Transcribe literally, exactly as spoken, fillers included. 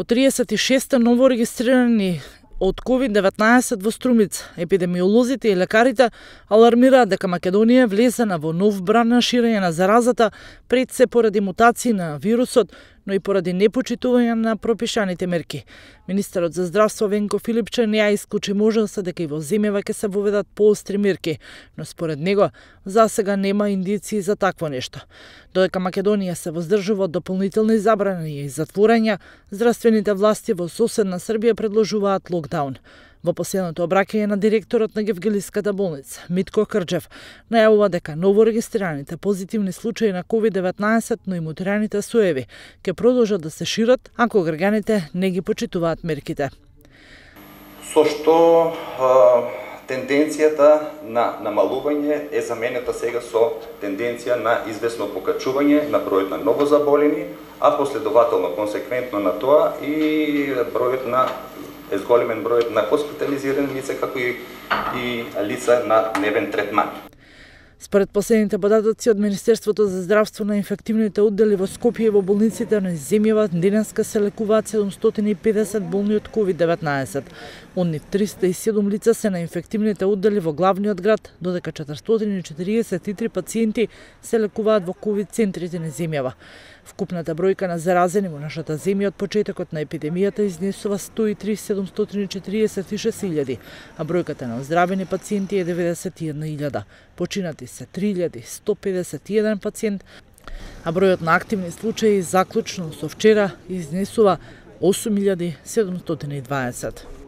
По триесет и шест ново регистрирани од ковид деветнаесет во Струмица, епидемиолозите и лекарите алармираат дека Македонија влезена во нов бран на ширење на заразата, пред се поради мутации на вирусот, но и поради непочитување на пропишаните мерки. Министерот за здравство Венко Филипче не ја исклучи можноста дека и во земјава ќе се воведат поостри мерки, но според него засега нема индиции за такво нешто. Додека Македонија се воздржува од дополнителни забрани и затворања, здравствените власти во соседна Србија предложуваат локдаун. Во последното обраќање на директорот на Гевгелиската болница, Митко Крџев, најавува дека ново регистрираните позитивни случаи на ковид деветнаесет, но и мутираните соеви ќе продолжат да се шират ако граѓаните не ги почитуваат мерките. Со што а, тенденцијата на намалување е заменета сега со тенденција на известно покачување на бројот на новозаболени, а последователно консеквентно на тоа и бројот на е зголемен бројот на хоспитализирани лица, како и, и лица на дневен третман. Според последните податоци од Министерството за здравство на инфективните оддели во Скопје и во болниците на земјава денеска се лекуваат седумстотини и педесет болни од ковид деветнаесет. Од нив триста и седум лица се на инфективните оддели во главниот град, додека четиристотини и четириесет и три пациенти се лекуваат во ковид центрите на земјава. Вкупната бројка на заразени во нашата земја од почетокот на епидемијата изнесува сто и три седумстотини и четириесет и шест илјади, а бројката на оздравени пациенти е деветдесет и една илјада. Починати се три илјади сто педесет и еден пациент, а бројот на активни случаи заклучно со вчера изнесува осум илјади седумстотини и дваесет.